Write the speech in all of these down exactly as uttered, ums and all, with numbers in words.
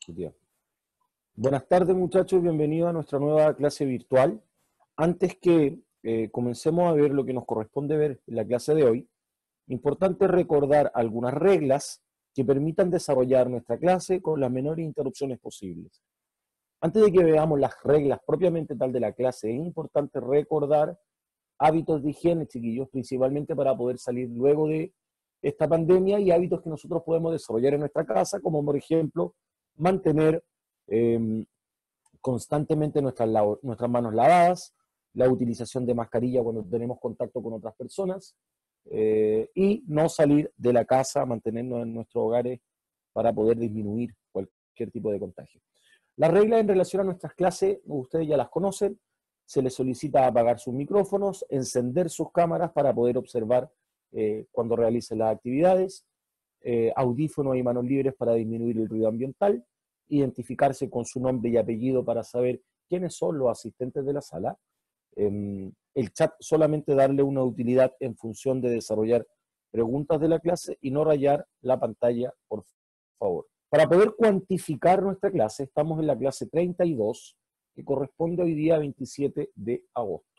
Bien. Buenas tardes, muchachos, bienvenidos a nuestra nueva clase virtual. Antes que eh, comencemos a ver lo que nos corresponde ver en la clase de hoy, importante recordar algunas reglas que permitan desarrollar nuestra clase con las menores interrupciones posibles. Antes de que veamos las reglas propiamente tal de la clase, es importante recordar hábitos de higiene, chiquillos, principalmente para poder salir luego de esta pandemia, y hábitos que nosotros podemos desarrollar en nuestra casa, como por ejemplo, mantener eh, constantemente nuestras, nuestras manos lavadas, la utilización de mascarilla cuando tenemos contacto con otras personas, eh, y no salir de la casa, mantenernos en nuestros hogares para poder disminuir cualquier tipo de contagio. Las reglas en relación a nuestras clases, ustedes ya las conocen. Se les solicita apagar sus micrófonos, encender sus cámaras para poder observar eh, cuando realicen las actividades, eh, audífonos y manos libres para disminuir el ruido ambiental, identificarse con su nombre y apellido para saber quiénes son los asistentes de la sala, eh, el chat solamente darle una utilidad en función de desarrollar preguntas de la clase y no rayar la pantalla, por favor. Para poder cuantificar nuestra clase, estamos en la clase treinta y dos, que corresponde hoy día veintisiete de agosto.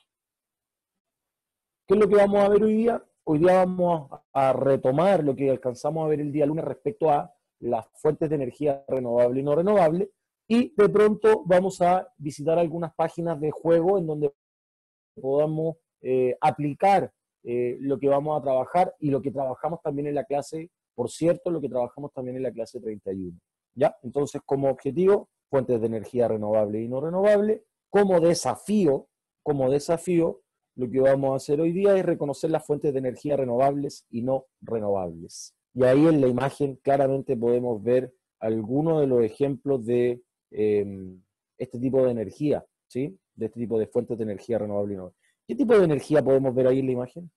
¿Qué es lo que vamos a ver hoy día? Hoy día vamos a retomar lo que alcanzamos a ver el día lunes respecto a las fuentes de energía renovable y no renovable, y de pronto vamos a visitar algunas páginas de juego en donde podamos eh, aplicar eh, lo que vamos a trabajar y lo que trabajamos también en la clase, por cierto, lo que trabajamos también en la clase treinta y uno. ¿Ya? Entonces, como objetivo, fuentes de energía renovable y no renovable. Como desafío, como desafío, lo que vamos a hacer hoy día es reconocer las fuentes de energía renovables y no renovables. Y ahí en la imagen claramente podemos ver algunos de los ejemplos de eh, este tipo de energía, ¿sí? De este tipo de fuentes de energía renovable y no. ¿Qué tipo de energía podemos ver ahí en la imagen?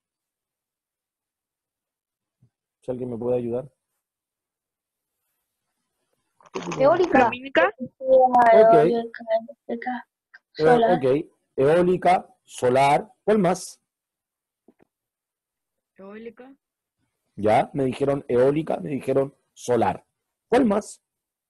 Si alguien me puede ayudar. Eólica. Ok. Solar. Ok. Eólica, solar. ¿Cuál más? Eólica. Ya, me dijeron eólica, me dijeron solar. ¿Cuál más?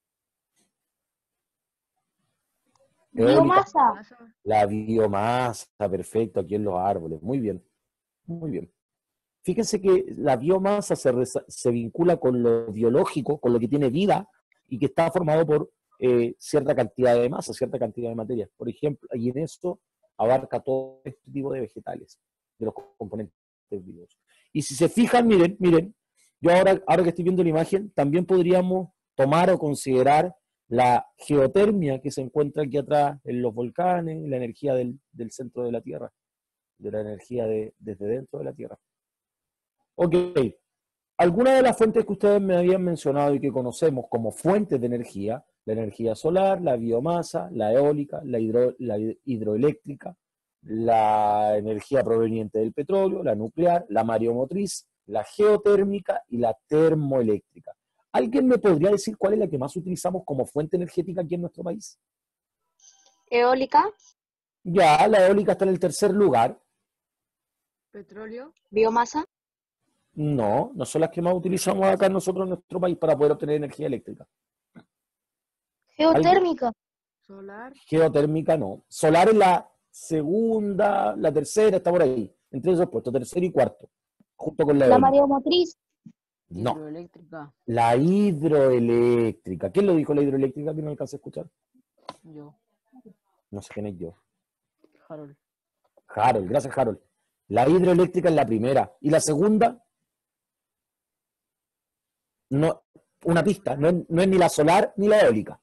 Eólica. Biomasa. La biomasa, perfecto, aquí en los árboles. Muy bien, muy bien. Fíjense que la biomasa se, se vincula con lo biológico, con lo que tiene vida y que está formado por eh, cierta cantidad de masa, cierta cantidad de materia. Por ejemplo, y en esto abarca todo este tipo de vegetales, de los componentes vivos. Y si se fijan, miren, miren, yo ahora, ahora que estoy viendo la imagen, también podríamos tomar o considerar la geotermia que se encuentra aquí atrás en los volcanes, la energía del, del centro de la Tierra, de la energía de, desde dentro de la Tierra. Ok, algunas de las fuentes que ustedes me habían mencionado y que conocemos como fuentes de energía, la energía solar, la biomasa, la eólica, la, hidro, la hidroeléctrica, la energía proveniente del petróleo, la nuclear, la mareomotriz, la geotérmica y la termoeléctrica. ¿Alguien me podría decir cuál es la que más utilizamos como fuente energética aquí en nuestro país? Eólica. Ya, la eólica está en el tercer lugar. Petróleo. Biomasa. No, no son las que más utilizamos acá nosotros en nuestro país para poder obtener energía eléctrica. Geotérmica. Solar. Geotérmica no. Solar es la segunda, la tercera, está por ahí. Entre esos puestos, tercero y cuarto. Junto con la La eólica. mareomotriz. No. Hidroeléctrica. La hidroeléctrica. ¿Quién lo dijo la hidroeléctrica que no alcancé a escuchar? Yo. No sé quién es yo. Harold. Harold, gracias Harold. La hidroeléctrica es la primera. ¿Y la segunda? No, una pista. No es, no es ni la solar ni la eólica.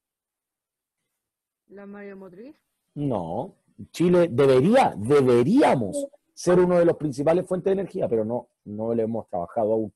La mareomotriz. No. Chile debería, deberíamos ser uno de los principales fuentes de energía, pero no, no lo hemos trabajado aún.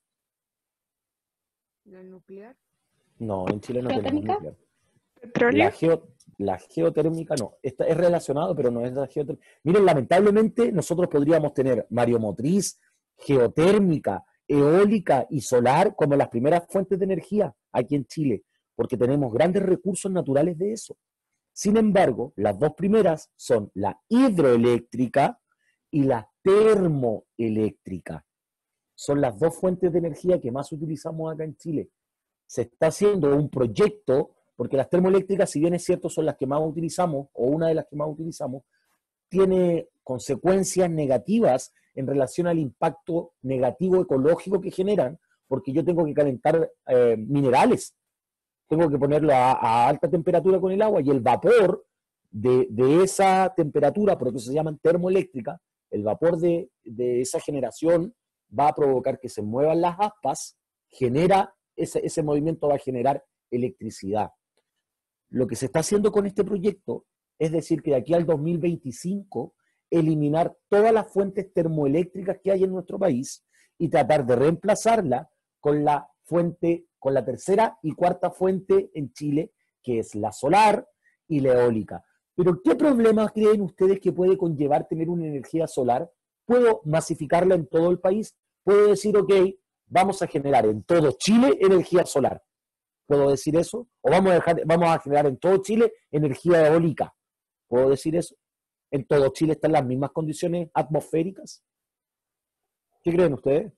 La nuclear. No, en Chile no tenemos nuclear. Petróleo. La, geo, la geotérmica no. Esta es relacionado, pero no es la geotérmica. Miren, lamentablemente nosotros podríamos tener mareomotriz, geotérmica, eólica y solar como las primeras fuentes de energía aquí en Chile, porque tenemos grandes recursos naturales de eso. Sin embargo, las dos primeras son la hidroeléctrica y la termoeléctrica. Son las dos fuentes de energía que más utilizamos acá en Chile. Se está haciendo un proyecto, porque las termoeléctricas, si bien es cierto, son las que más utilizamos, o una de las que más utilizamos, tiene consecuencias negativas en relación al impacto negativo ecológico que generan, porque yo tengo que calentar eh, minerales, tengo que ponerlo a, a alta temperatura con el agua, y el vapor de, de esa temperatura, por eso se llaman termoeléctricas, el vapor de, de esa generación va a provocar que se muevan las aspas, genera, ese, ese movimiento va a generar electricidad. Lo que se está haciendo con este proyecto es decir que de aquí al dos mil veinticinco eliminar todas las fuentes termoeléctricas que hay en nuestro país y tratar de reemplazarla con la fuente, con la tercera y cuarta fuente en Chile, que es la solar y la eólica. Pero ¿qué problemas creen ustedes que puede conllevar tener una energía solar? ¿Puedo masificarla en todo el país? ¿Puedo decir, ok, vamos a generar en todo Chile energía solar? ¿Puedo decir eso? ¿O vamos a, dejar, vamos a generar en todo Chile energía eólica? ¿Puedo decir eso? ¿En todo Chile están las mismas condiciones atmosféricas? ¿Qué creen ustedes?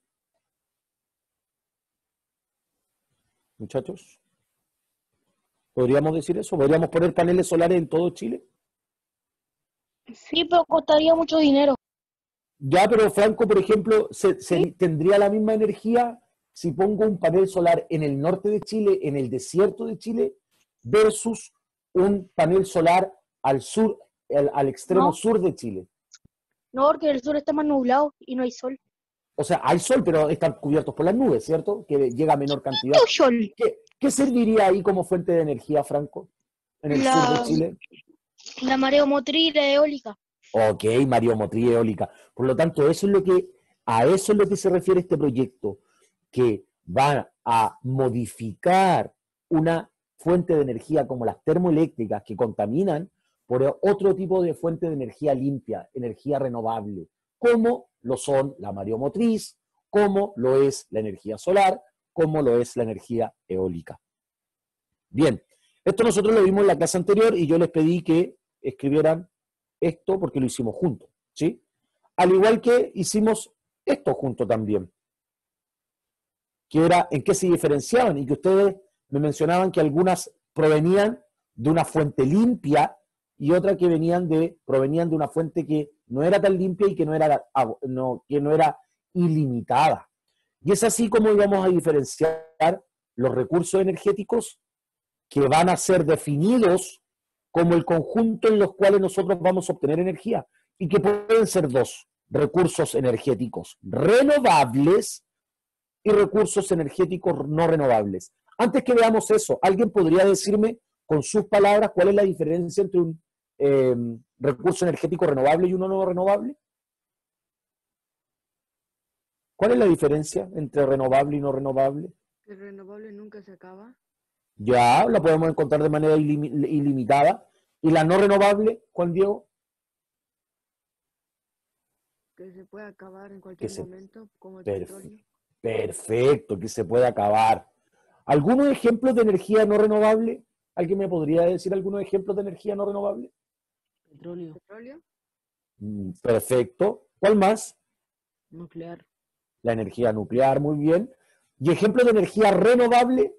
Muchachos, ¿podríamos decir eso? ¿Podríamos poner paneles solares en todo Chile? Sí, pero costaría mucho dinero. Ya, pero Franco, por ejemplo, se, se ¿Sí? ¿tendría la misma energía si pongo un panel solar en el norte de Chile, en el desierto de Chile, versus un panel solar al sur, al, al extremo No. sur de Chile? No, porque el sur está más nublado y no hay sol. O sea, hay sol, pero están cubiertos por las nubes, ¿cierto? Que llega a menor cantidad. No sol. ¿Qué, qué serviría ahí como fuente de energía, Franco, en el La, sur de Chile? La mareomotriz y la eólica. Ok, mareomotriz eólica. Por lo tanto, eso es lo que, a eso es lo que se refiere este proyecto, que va a modificar una fuente de energía como las termoeléctricas que contaminan por otro tipo de fuente de energía limpia, energía renovable, como lo son la mareomotriz, como lo es la energía solar, como lo es la energía eólica. Bien, esto nosotros lo vimos en la clase anterior y yo les pedí que escribieran esto porque lo hicimos juntos, ¿sí? Al igual que hicimos esto juntos también, que era en qué se diferenciaban y que ustedes me mencionaban que algunas provenían de una fuente limpia y otras que venían de, provenían de una fuente que no era tan limpia y que no era, no, que no era ilimitada. Y es así como íbamos a diferenciar los recursos energéticos que van a ser definidos como el conjunto en los cuales nosotros vamos a obtener energía, y que pueden ser dos: recursos energéticos renovables y recursos energéticos no renovables. Antes que veamos eso, ¿alguien podría decirme con sus palabras cuál es la diferencia entre un eh, recurso energético renovable y uno no renovable? ¿Cuál es la diferencia entre renovable y no renovable? El renovable nunca se acaba. Ya, la podemos encontrar de manera ilim ilimitada. ¿Y la no renovable, Juan Diego? Que se puede acabar en cualquier se... momento, como el Perf petróleo. Perfecto, que se puede acabar. ¿Algunos ejemplos de energía no renovable? ¿Alguien me podría decir algunos ejemplos de energía no renovable? Petróleo. ¿Petróleo? Mm, perfecto. ¿Cuál más? Nuclear. La energía nuclear, muy bien. ¿Y ejemplos de energía renovable?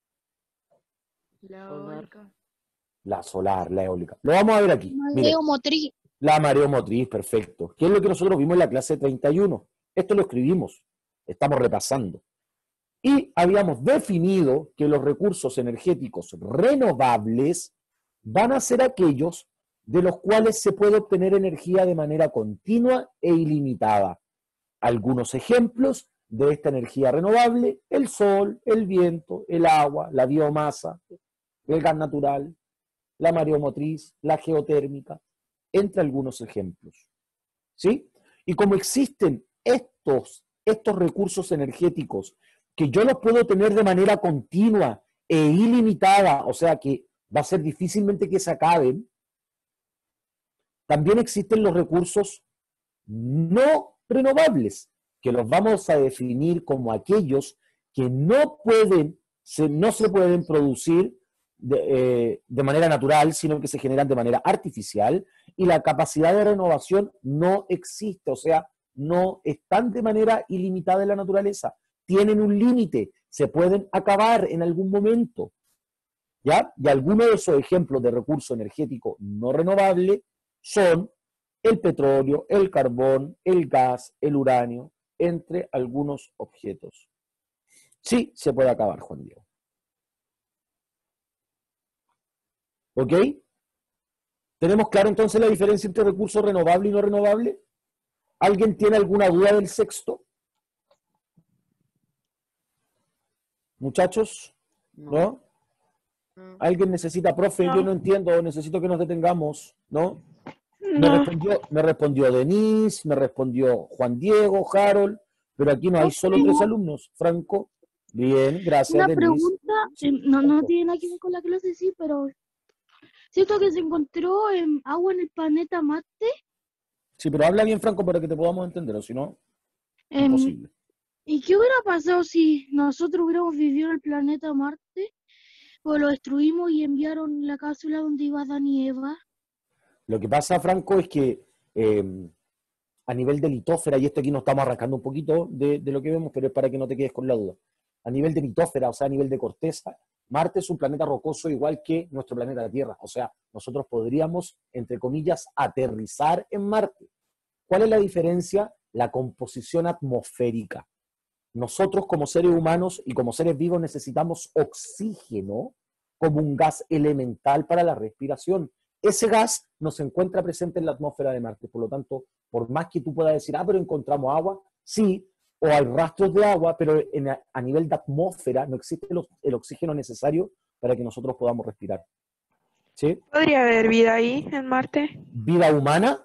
La eólica. La solar, la eólica. Lo vamos a ver aquí. Mareomotriz. La mareomotriz, perfecto. ¿Qué es lo que nosotros vimos en la clase treinta y uno? Esto lo escribimos. Estamos repasando. Y habíamos definido que los recursos energéticos renovables van a ser aquellos de los cuales se puede obtener energía de manera continua e ilimitada. Algunos ejemplos de esta energía renovable: el sol, el viento, el agua, la biomasa, el gas natural, la mareomotriz, la geotérmica, entre algunos ejemplos. ¿Sí? Y como existen estos, estos recursos energéticos que yo los puedo tener de manera continua e ilimitada, o sea que va a ser difícilmente que se acaben, también existen los recursos no renovables, que los vamos a definir como aquellos que no pueden, se, no se pueden producir de, eh, de manera natural, sino que se generan de manera artificial, y la capacidad de renovación no existe, o sea, no están de manera ilimitada en la naturaleza, tienen un límite, se pueden acabar en algún momento. ¿Ya? Y algunos de esos ejemplos de recurso energético no renovable son el petróleo, el carbón, el gas, el uranio, entre algunos objetos. Sí, se puede acabar, Juan Diego. ¿Ok? ¿Tenemos claro entonces la diferencia entre recurso renovable y no renovable? ¿Alguien tiene alguna duda del sexto? Muchachos, No. ¿no? No. ¿Alguien necesita, profe? Yo No. no entiendo, necesito que nos detengamos, ¿no? Me No. respondió, me respondió Denise, me respondió Juan Diego, Harold, pero aquí no hay solo tres alumnos. Franco, bien, gracias Una Denise. pregunta, Sí, eh, no, no Franco. tiene nada que ver con la clase, sí, pero siento que se encontró em, agua en el planeta Marte. Sí, pero habla bien Franco para que te podamos entender, o si no, em, imposible. ¿Y qué hubiera pasado si nosotros hubiéramos vivido en el planeta Marte? O lo destruimos y enviaron la cápsula donde iba Adán y Eva. Lo que pasa, Franco, es que eh, a nivel de litósfera, y esto aquí nos estamos arrancando un poquito de, de lo que vemos, pero es para que no te quedes con la duda. A nivel de litósfera, o sea, a nivel de corteza, Marte es un planeta rocoso igual que nuestro planeta Tierra. O sea, nosotros podríamos, entre comillas, aterrizar en Marte. ¿Cuál es la diferencia? La composición atmosférica. Nosotros como seres humanos y como seres vivos necesitamos oxígeno como un gas elemental para la respiración. Ese gas no se encuentra presente en la atmósfera de Marte, por lo tanto, por más que tú puedas decir, ah, pero encontramos agua, sí, o hay rastros de agua, pero en, a nivel de atmósfera no existe el, el oxígeno necesario para que nosotros podamos respirar. ¿Sí? ¿Podría haber vida ahí en Marte? ¿Vida humana?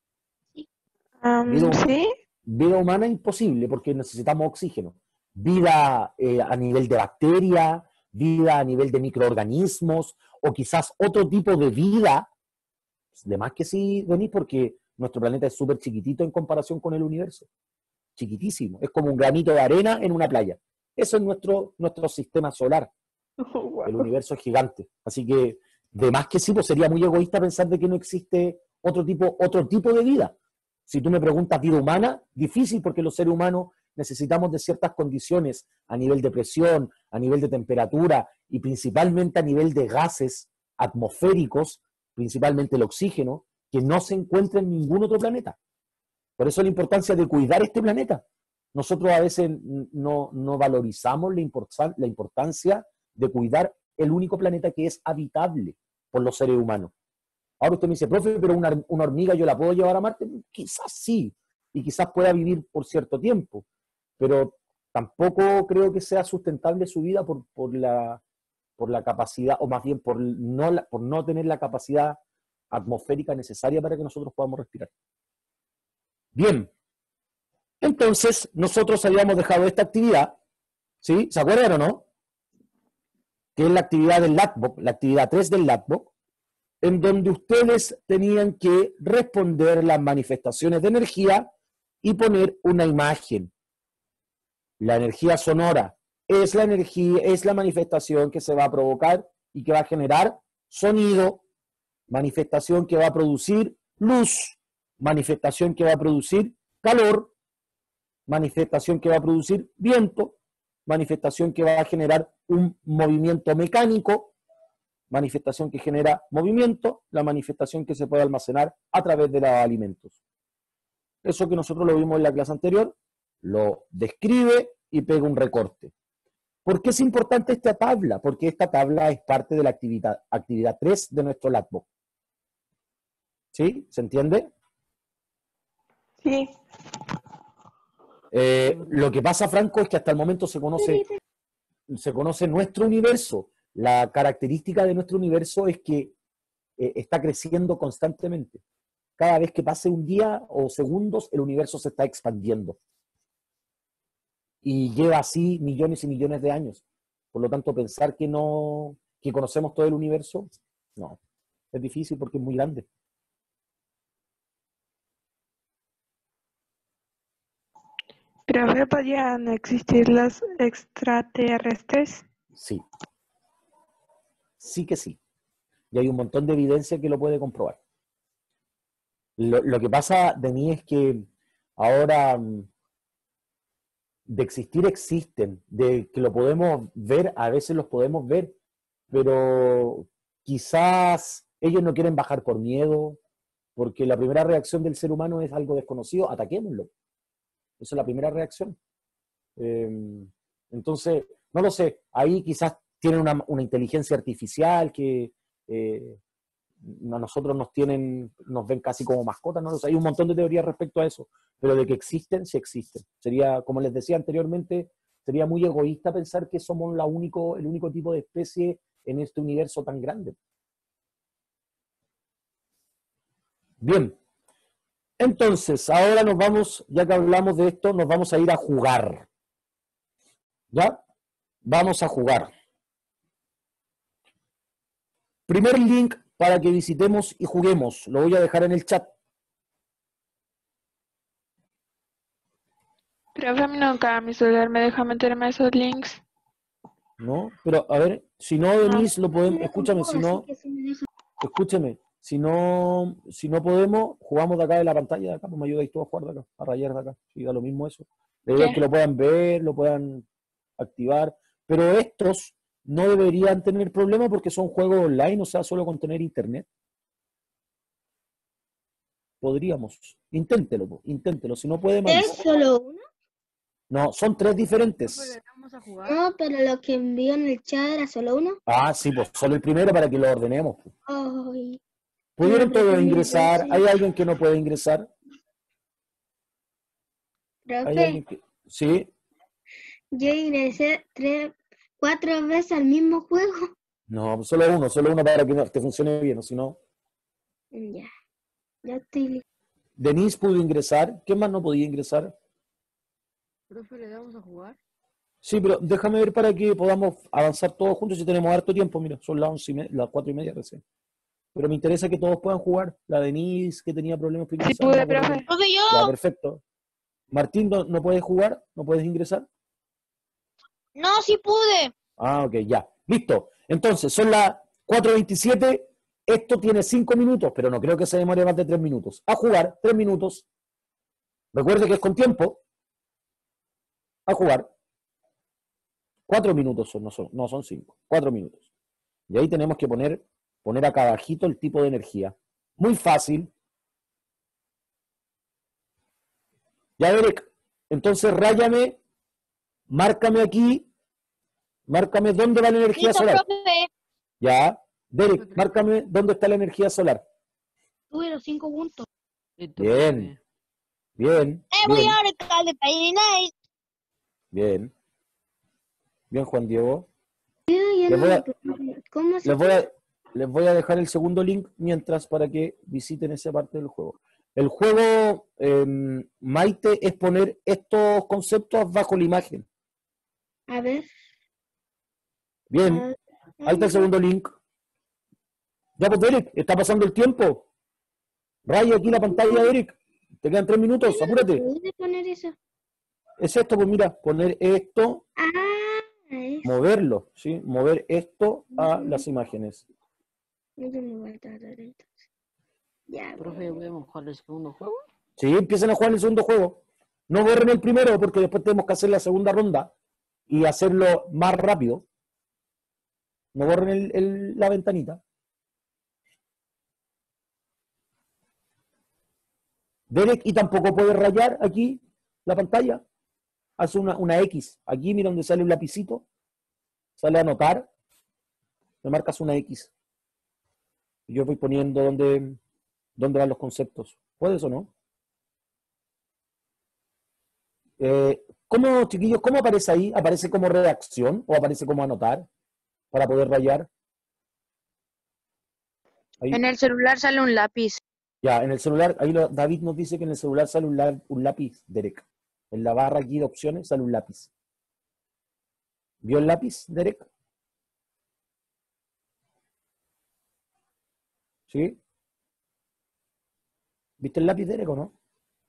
Um, Vida, ¿Sí? vida humana imposible porque necesitamos oxígeno. Vida eh, a nivel de bacteria, vida a nivel de microorganismos, o quizás otro tipo de vida, de más que sí, Denis, porque nuestro planeta es súper chiquitito en comparación con el universo. Chiquitísimo. Es como un granito de arena en una playa. Eso es nuestro, nuestro sistema solar. Oh, wow. El universo es gigante. Así que, de más que sí, pues sería muy egoísta pensar de que no existe otro tipo, otro tipo de vida. Si tú me preguntas vida humana, difícil porque los seres humanos necesitamos de ciertas condiciones a nivel de presión, a nivel de temperatura y principalmente a nivel de gases atmosféricos, principalmente el oxígeno, que no se encuentra en ningún otro planeta. Por eso la importancia de cuidar este planeta. Nosotros a veces no, no valorizamos la, importan la importancia de cuidar el único planeta que es habitable por los seres humanos. Ahora usted me dice, profe, pero una, una hormiga yo la puedo llevar a Marte. Quizás sí, y quizás pueda vivir por cierto tiempo, pero tampoco creo que sea sustentable su vida por, por, la, por la capacidad, o más bien por no, la, por no tener la capacidad atmosférica necesaria para que nosotros podamos respirar. Bien, entonces nosotros habíamos dejado esta actividad, ¿sí? ¿Se acuerdan o no? Que es la actividad del LATBOK, la actividad tres del LATBOK, en donde ustedes tenían que responder las manifestaciones de energía y poner una imagen. La energía sonora es la energía, es la manifestación que se va a provocar y que va a generar sonido, manifestación que va a producir luz, manifestación que va a producir calor, manifestación que va a producir viento, manifestación que va a generar un movimiento mecánico, manifestación que genera movimiento, la manifestación que se puede almacenar a través de los alimentos. Eso que nosotros lo vimos en la clase anterior, lo describe y pega un recorte. ¿Por qué es importante esta tabla? Porque esta tabla es parte de la actividad, actividad tres de nuestro LATBOK. ¿Sí? ¿Se entiende? Sí. Eh, lo que pasa, Franco, es que hasta el momento se conoce, se conoce nuestro universo. La característica de nuestro universo es que eh, está creciendo constantemente. Cada vez que pase un día o segundos, el universo se está expandiendo. Y lleva así millones y millones de años. Por lo tanto, pensar que no, que conocemos todo el universo, no. Es difícil porque es muy grande. ¿Pero podrían existir los extraterrestres? Sí. Sí que sí. Y hay un montón de evidencia que lo puede comprobar. Lo, lo que pasa de mí es que ahora de existir existen, de que lo podemos ver, a veces los podemos ver, pero quizás ellos no quieren bajar por miedo, porque la primera reacción del ser humano es algo desconocido, ataquémoslo. Esa es la primera reacción. Eh, entonces, no lo sé, ahí quizás tienen una, una inteligencia artificial que eh, a nosotros nos tienen, nos ven casi como mascotas, ¿no? O sea, hay un montón de teorías respecto a eso, pero de que existen, sí existen. Sería, como les decía anteriormente, sería muy egoísta pensar que somos la único, el único tipo de especie en este universo tan grande. Bien, entonces, ahora nos vamos, ya que hablamos de esto, nos vamos a ir a jugar. ¿Ya? Vamos a jugar. Primer link para que visitemos y juguemos. Lo voy a dejar en el chat. Profe, a mí nunca mi celular me deja meterme esos links. ¿No? Pero, a ver, si no, Denise, lo podemos... Escúchame, si no... Escúchame. Si no, si no podemos, jugamos de acá de la pantalla de acá, pues me ayudáis todos a jugar de acá, a rayar de acá. Sí, da lo mismo eso. La idea es que lo puedan ver, lo puedan activar. Pero estos no deberían tener problema porque son juegos online, o sea, solo con tener internet. Podríamos. Inténtelo, po, inténtelo. Si no puede, ¿Es solo uno? No, son tres diferentes. Profe, vamos a jugar. No, pero lo que envió en el chat era solo uno. Ah, sí, pues solo el primero para que lo ordenemos. Po. Ay, ¿Pudieron no, pero todos sí, ingresar? sí. ¿Hay alguien que no puede ingresar? ¿Hay profe, alguien que... Sí. yo ingresé tres, cuatro veces al mismo juego. No, solo uno, solo uno para que no- te funcione bien, o si no. Ya, ya estoy listo. Denise pudo ingresar. ¿Quién más no podía ingresar? Profe, ¿le damos a jugar? Sí, pero déjame ver para que podamos avanzar todos juntos si tenemos harto tiempo. Mira, son las once y media, las cuatro y media recién. Pero me interesa que todos puedan jugar. La Denise, que tenía problemas para Sí ingresar. no me pude, acuerdo profe. quién. Profe, Ya, yo. perfecto. Martín, ¿no, no puedes jugar? ¿No puedes ingresar? No, sí pude. Ah, ok, ya. Listo. Entonces, son las cuatro veintisiete. Esto tiene cinco minutos, pero no creo que se demore más de tres minutos. A jugar, tres minutos. Recuerde que es con tiempo. A jugar. Cuatro minutos son, no son, no son cinco. Cuatro minutos. Y ahí tenemos que poner, poner acá abajito el tipo de energía. Muy fácil. Ya, Derek. Entonces, ráyame, márcame aquí, márcame dónde va la energía Listo, solar. profe. Ya. Derek, márcame dónde está la energía solar. Tuve los cinco puntos. Listo, Bien. profe. Bien. Eh, voy Bien. a recargar de Painite. Bien. Bien, Juan Diego. Les voy a, ¿Cómo se les voy a, les voy a dejar el segundo link mientras para que visiten esa parte del juego. El juego, eh, Maite, es poner estos conceptos bajo la imagen. A ver. Bien. Ahí está el segundo link. Ya, pues, Derek, está pasando el tiempo. Raya aquí la pantalla, Derek. Te quedan tres minutos, apúrate. ¿Puedes poner eso? Es esto, pues mira, poner esto, Ah, es. moverlo, ¿sí? Mover esto a las imágenes. Yo me voy a tardar entonces. Ya, Profe, ¿podemos jugar el segundo juego? Sí, empiecen a jugar el segundo juego. No borren el primero porque después tenemos que hacer la segunda ronda y hacerlo más rápido. No borren el- el- la ventanita. Derek, y tampoco puedes rayar aquí la pantalla. Hace una, una X. Aquí mira donde sale un lapicito. Sale a anotar. Me marcas una X. Y yo voy poniendo dónde, dónde van los conceptos. ¿Puedes o no? Eh, ¿Cómo, chiquillos, cómo aparece ahí? ¿Aparece como redacción o aparece como anotar para poder rayar? Ahí. En el celular sale un lápiz. Ya, en el celular, ahí lo- David nos dice que en el celular sale un, la- un lápiz, Derek. En la barra aquí de opciones sale un lápiz. ¿Vio el lápiz, Derek? ¿Sí? ¿Viste el lápiz, Derek, o no?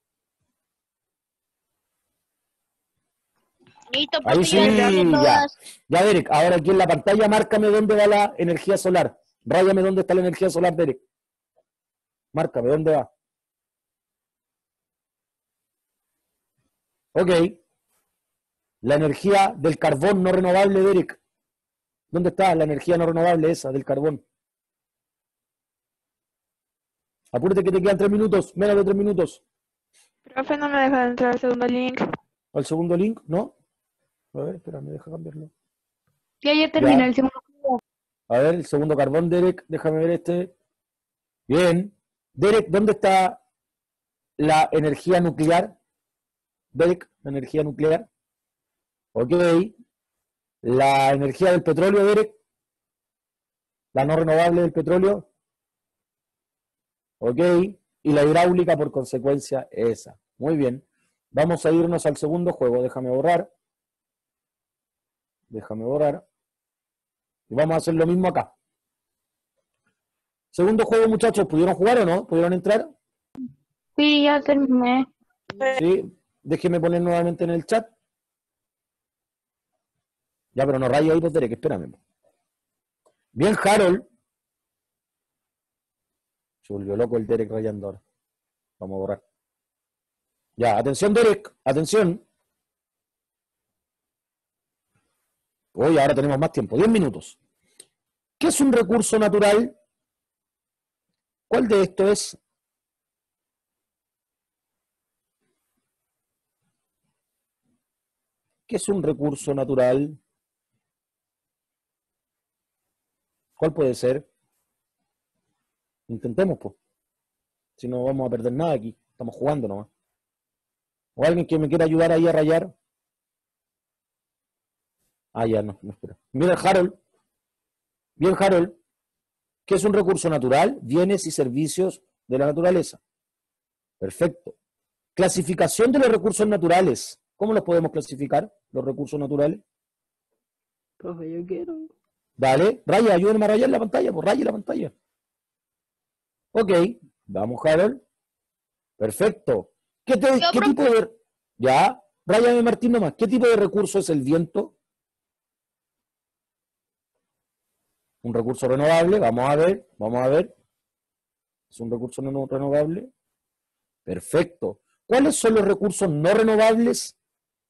Listo, Ahí sí, ya. Ya, Derek, ahora aquí en la pantalla márcame dónde va la energía solar. Ráyame dónde está la energía solar, Derek. Márcame, ¿dónde va? Ok. La energía del carbón no renovable, Derek. ¿Dónde está la energía no renovable esa del carbón? Apúrate que te quedan tres minutos, menos de tres minutos. Profe, no me deja de entrar al segundo link. ¿Al segundo link? ¿No? A ver, espera, me deja cambiarlo. Ya, ya terminé Ya. el segundo juego. A ver, el segundo carbón, Derek, déjame ver este. Bien. Derek, ¿dónde está la energía nuclear? Derek, la energía nuclear. Ok. La energía del petróleo, Derek. La no renovable del petróleo. Ok. Y la hidráulica, por consecuencia, esa. Muy bien. Vamos a irnos al segundo juego. Déjame borrar. Déjame borrar. Y vamos a hacer lo mismo acá. Segundo juego, muchachos. ¿Pudieron jugar o no? ¿Pudieron entrar? Sí, ya terminé. Sí. Déjeme poner nuevamente en el chat. Ya, pero no rayo ahí, pues, Derek. Espérame. Bien, Harold. Se volvió loco el Derek rayando ahora. Vamos a borrar. Ya, atención, Derek. Atención. Hoy ahora tenemos más tiempo. Diez minutos. ¿Qué es un recurso natural? ¿Cuál de esto es? ¿Qué es un recurso natural? ¿Cuál puede ser? Intentemos, pues. Si no vamos a perder nada aquí. Estamos jugando nomás. ¿O alguien que me quiera ayudar ahí a rayar? Ah, ya, no, no espera. Mira, Harold. Bien, Harold. ¿Qué es un recurso natural? Bienes y servicios de la naturaleza. Perfecto. Clasificación de los recursos naturales. ¿Cómo los podemos clasificar, los recursos naturales? Profe, yo quiero. Dale, raya, ayúdenme a rayar la pantalla, pues raye la pantalla. Ok, vamos, Harold. Perfecto. ¿Qué, te- Yo, qué profe. tipo de... Ya, ráyame, Martín, nomás. ¿Qué tipo de recurso es el viento? Un recurso renovable, vamos a ver, vamos a ver. ¿Es un recurso no renovable? Perfecto. ¿Cuáles son los recursos no renovables?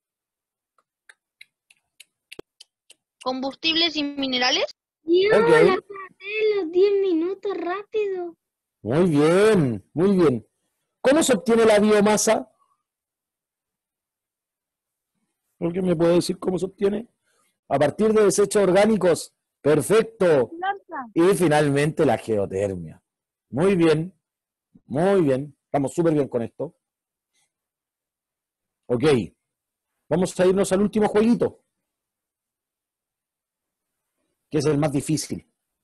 Combustibles y minerales. Ya, Ok. la pasé los diez minutos rápido. Muy bien, muy bien. ¿Cómo se obtiene la biomasa? ¿Alguien me puede decir cómo se obtiene? A partir de desechos orgánicos. Perfecto. Y finalmente la geotermia. Muy bien, muy bien. Estamos súper bien con esto. Ok. Vamos a irnos al último jueguito, que es el más difícil.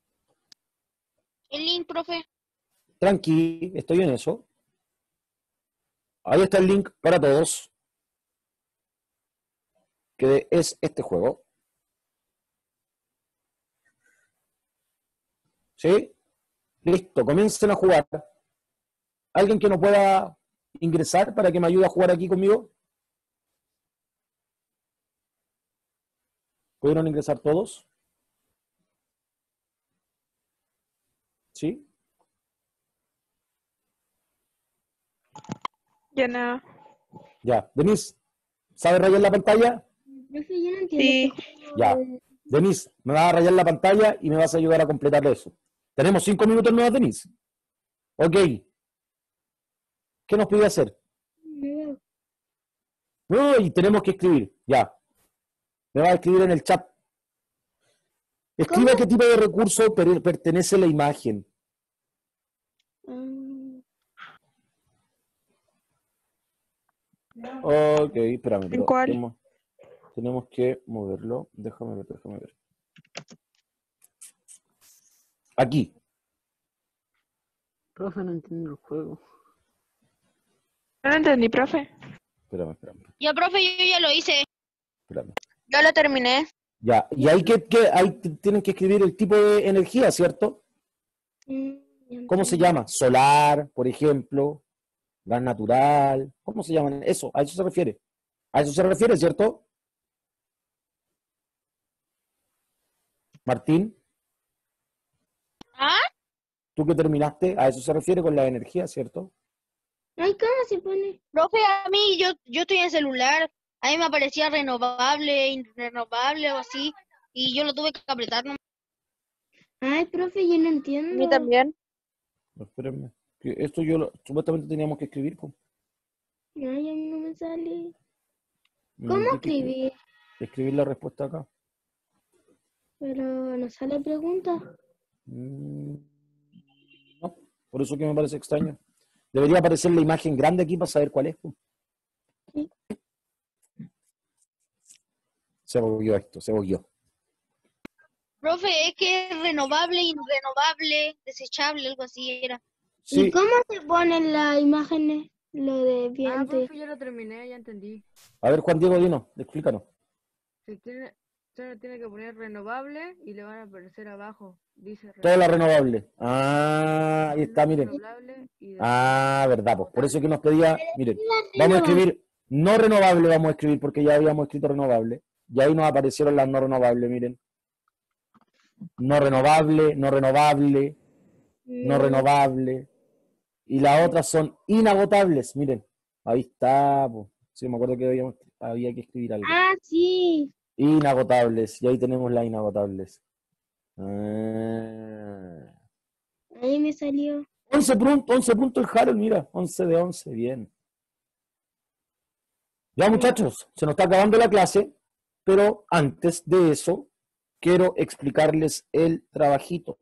El link, profe. Tranqui, estoy en eso. Ahí está el link para todos, que es este juego. ¿Sí? Listo, comiencen a jugar. ¿Alguien que no pueda ingresar para que me ayude a jugar aquí conmigo? ¿Pudieron ingresar todos? ¿Sí? Ya no. Ya. Denise, ¿sabes rayar la pantalla? Profe, yo no entiendo. Sí. Ya. Denise, me vas a rayar la pantalla y me vas a ayudar a completar eso. Tenemos cinco minutos nuevos, Denise. Ok. ¿Qué nos pide hacer? No, y tenemos que escribir. Ya. Me va a escribir en el chat. Escriba ¿Cómo? qué tipo de recurso per- pertenece la imagen. Mm, Ok, espérame, pero cuál? tenemos, tenemos que moverlo. Déjame ver, déjame ver. Aquí. Profe, no entiendo el juego. No lo entendí, profe. Espérame, espérame, Ya, profe, yo ya lo hice. espérame. Ya lo terminé. Ya, y ahí, que, que, ahí t- tienen que escribir el tipo de energía, ¿cierto? mm, ya ¿Cómo se entendí. llama? Solar, por ejemplo. Gas natural. ¿Cómo se llaman? Eso, a eso se refiere. A eso se refiere, ¿cierto? Martín, ¿Ah? tú que terminaste, a eso se refiere con la energía, ¿cierto? Ay, ¿cómo se pone? Profe, a mí, yo, yo estoy en celular. A mí me aparecía renovable, irrenovable o así. y yo lo tuve que apretar, ¿no? Ay, profe, yo no A mí entiendo. también. Espérenme. Que esto yo lo- supuestamente teníamos que escribir, pues. Ay, a mí no me sale. Mm, ¿Cómo hay que escri- escribir? Escribir la respuesta acá. Pero no sale pregunta. Mm, no, por eso que me parece extraño. Debería aparecer la imagen grande aquí para saber cuál es, pues. Sí. Se bugueó esto, se bugueó. Profe, es que es renovable, irrenovable, desechable, algo así era. ¿Y Sí, cómo se ponen las imágenes? Lo de Ah, viento. profe, ya lo terminé, ya entendí. a ver, Juan Diego, dinos, explícanos. Se tiene, solo tiene que poner renovable y le van a aparecer abajo. Dice Toda la renovable, renovable. Ah, ahí está, miren. renovable y Ah, verdad, pues por eso que nos pedía, miren, vamos a renovable. escribir no renovable, vamos a escribir porque ya habíamos escrito renovable. Y ahí nos aparecieron las no renovables, miren. No renovable, no renovable, no renovable. Y las otras son inagotables, miren. Ahí está, pues. Sí, me acuerdo que habíamos- había que escribir algo. Ah, sí. Inagotables, y ahí tenemos las inagotables. Ah. Ahí me salió. once puntos, once puntos el Harold, mira, once de once, bien. Ya muchachos, se nos está acabando la clase, pero antes de eso, quiero explicarles el trabajito.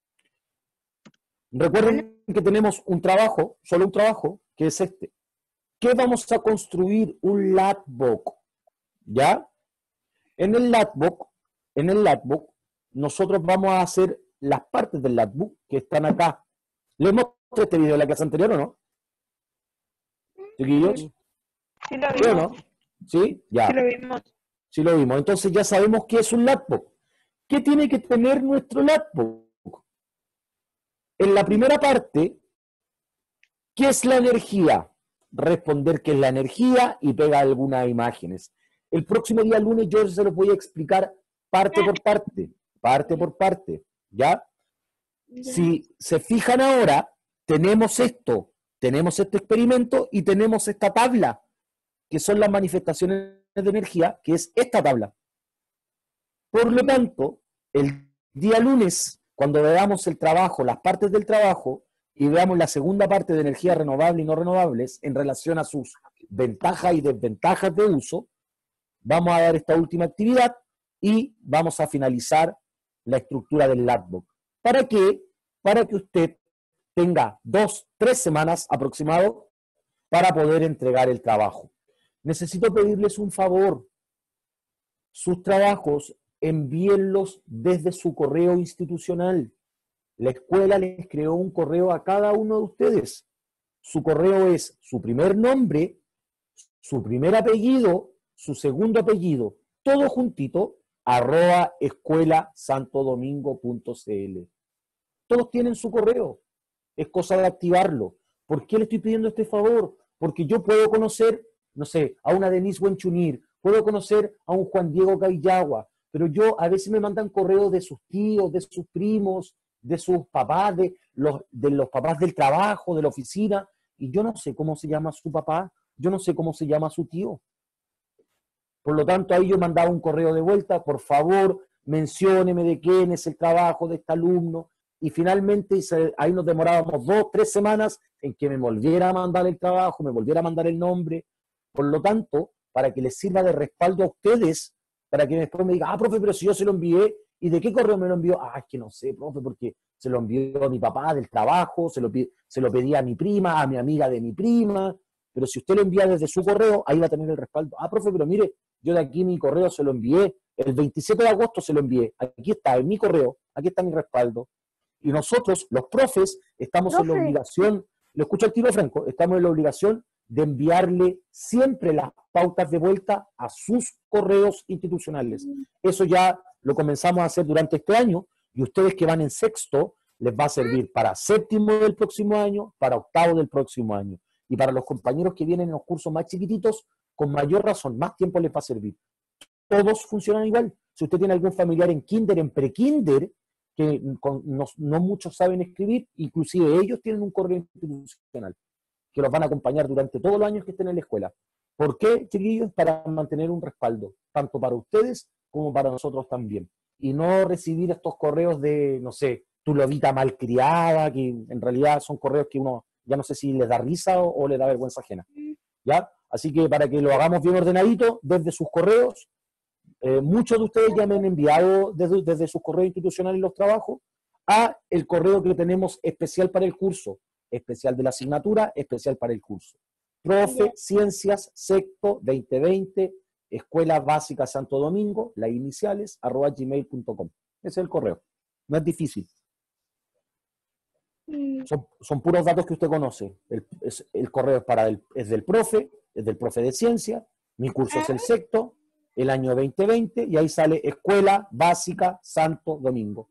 Recuerden que tenemos un trabajo, solo un trabajo, que es este. ¿Qué vamos a construir? Un latbook, ¿ya? En el latbook, en el latbook, nosotros vamos a hacer las partes del latbook que están acá. ¿Les mostré este video de la clase anterior o no? ¿Chiquillos? Sí lo ¿Sí o no? vimos. ¿Sí? Ya. Sí lo vimos. Sí lo vimos. Entonces ya sabemos qué es un latbook. ¿Qué tiene que tener nuestro latbook? En la primera parte, ¿qué es la energía? Responder qué es la energía y pega algunas imágenes. El próximo día lunes yo se lo voy a explicar parte por parte, parte por parte, ¿ya? Ya. Si se fijan ahora, tenemos esto, tenemos este experimento y tenemos esta tabla, que son las manifestaciones de energía, que es esta tabla. Por lo tanto, el día lunes, cuando veamos el trabajo, las partes del trabajo, y veamos la segunda parte de energía renovable y no renovables en relación a sus ventajas y desventajas de uso, vamos a dar esta última actividad y vamos a finalizar la estructura del latbook. ¿Para qué? Para que usted tenga dos, tres semanas aproximado para poder entregar el trabajo. Necesito pedirles un favor. Sus trabajos, envíenlos desde su correo institucional. La escuela les creó un correo a cada uno de ustedes. Su correo es su primer nombre, su primer apellido, su segundo apellido, todo juntito, arroba escuela santo domingo punto c l. Todos tienen su correo. Es cosa de activarlo. ¿Por qué le estoy pidiendo este favor? Porque yo puedo conocer, no sé, a una Denise Buenchunir, puedo conocer a un Juan Diego Caillagua, pero yo a veces me mandan correos de sus tíos, de sus primos, de sus papás, de los, de los papás del trabajo, de la oficina, y yo no sé cómo se llama su papá, yo no sé cómo se llama su tío. Por lo tanto, ahí yo mandaba un correo de vuelta, por favor, mencióneme de quién es el trabajo de este alumno, y finalmente ahí nos demorábamos dos, tres semanas en que me volviera a mandar el trabajo, me volviera a mandar el nombre. Por lo tanto, para que les sirva de respaldo a ustedes, para que después me digan, ah, profe, pero si yo se lo envié, ¿y de qué correo me lo envió? Ah, es que no sé, profe, porque se lo envió a mi papá del trabajo, se lo, se lo pedí a mi prima, a mi amiga de mi prima, pero si usted lo envía desde su correo, ahí va a tener el respaldo. Ah, profe, pero mire, yo de aquí mi correo se lo envié, el veintisiete de agosto se lo envié, aquí está, en mi correo, aquí está mi respaldo. Y nosotros, los profes, estamos en la Profe. obligación, lo escucho al tiro Franco, estamos en la obligación de enviarle siempre las pautas de vuelta a sus correos institucionales. Eso ya lo comenzamos a hacer durante este año y ustedes que van en sexto les va a servir para séptimo del próximo año, para octavo del próximo año. Y para los compañeros que vienen en los cursos más chiquititos, con mayor razón, más tiempo les va a servir. Todos funcionan igual. Si usted tiene algún familiar en kinder, en pre-kinder, que no, no muchos saben escribir, inclusive ellos tienen un correo institucional que los van a acompañar durante todos los años que estén en la escuela. ¿Por qué, chiquillos? Para mantener un respaldo, tanto para ustedes como para nosotros también. y no recibir estos correos de, no sé, tu lobita malcriada, que en realidad son correos que uno ya no sé si les da risa o, o les da vergüenza ajena. ¿Ya? Así que para que lo hagamos bien ordenadito, desde sus correos, eh, muchos de ustedes ya me han enviado desde, desde sus correos institucionales los trabajos a el correo que tenemos especial para el curso, especial de la asignatura, especial para el curso. Profe, Ciencias, Sexto, veinte veinte, Escuela Básica Santo Domingo, las iniciales, arroba gmail punto com. Ese es el correo. No es difícil. Son, son puros datos que usted conoce. El, es, el correo es, para el, es del profe, es del profe de ciencia, mi curso es el sexto, el año veinte veinte, y ahí sale Escuela Básica Santo Domingo.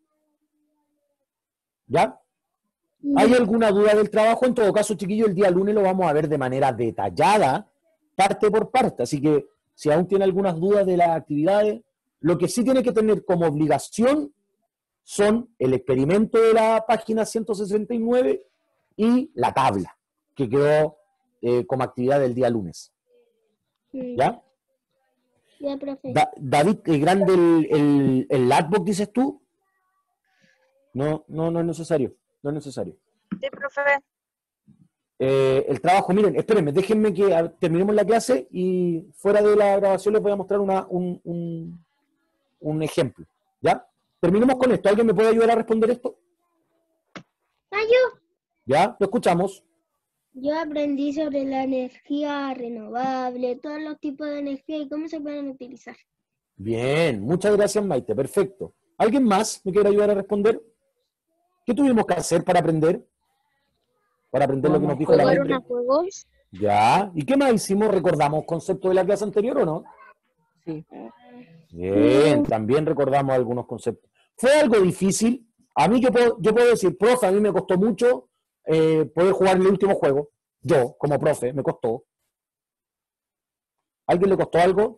¿Ya? ¿Hay alguna duda del trabajo? En todo caso, chiquillos, el día lunes lo vamos a ver de manera detallada, parte por parte. Así que, si aún tiene algunas dudas de las actividades, lo que sí tiene que tener como obligación son el experimento de la página ciento sesenta y nueve y la tabla, que quedó eh, como actividad del día lunes. ¿Ya? Ya, profe. Da, David, ¿es grande el, el, el Latbox, dices tú? No, no, no es necesario. No es necesario. Sí, profe. Eh, el trabajo, miren, espérenme, déjenme que a, terminemos la clase y fuera de la grabación les voy a mostrar una, un, un, un ejemplo. ¿Ya? Terminemos con esto. ¿Alguien me puede ayudar a responder esto? Ah, yo. ¿Ya? Lo escuchamos. Yo aprendí sobre la energía renovable, todos los tipos de energía y cómo se pueden utilizar. Bien, muchas gracias, Maite. Perfecto. ¿Alguien más me quiere ayudar a responder? ¿Qué tuvimos que hacer para aprender? Para aprender lo que nos dijo la ¿Jugar Maite. unos juegos? Ya. ¿Y qué más hicimos? ¿Recordamos conceptos de la clase anterior o no? Sí. Bien, también recordamos algunos conceptos. ¿Fue algo difícil? A mí yo puedo, yo puedo decir, profe, a mí me costó mucho eh, poder jugar el último juego. Yo, como profe, me costó. ¿A alguien le costó algo?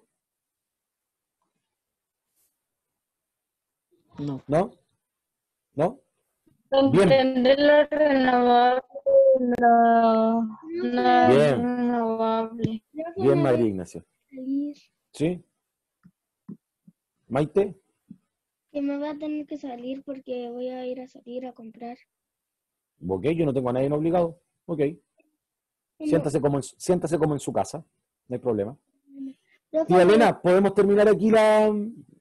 No. ¿No? ¿No? Bien. Entender lo renovable, lo no Bien. renovable. Bien, María Ignacia. Salir, ¿Sí? ¿Maite? que me va a tener que salir porque voy a ir a salir a comprar. Ok, yo no tengo a nadie obligado. Ok. Siéntase como en, su- siéntase como en su casa. No hay problema. Profe, Tía Elena, ¿podemos terminar aquí la,